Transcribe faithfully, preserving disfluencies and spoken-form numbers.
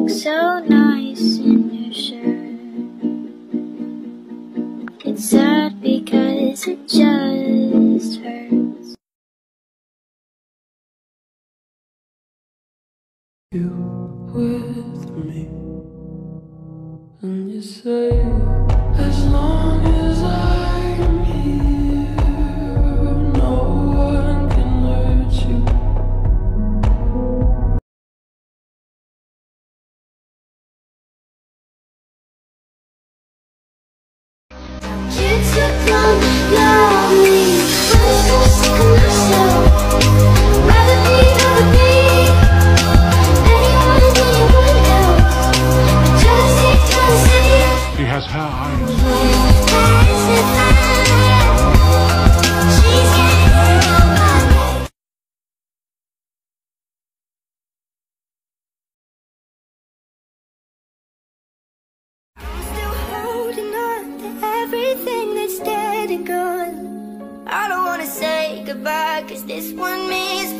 look so nice in your shirt. It's sad because it just hurts. You with me, and you say, as long as I'm here, no one can hurt you. You took long to love me, but I'm so sick of myself. Rather be, rather be anyone, anyone else. I just need to see you. She has her eyes. She's getting on my way. I'm still holding on to everything that's dead and gone. I don't wanna say goodbye, cause this one means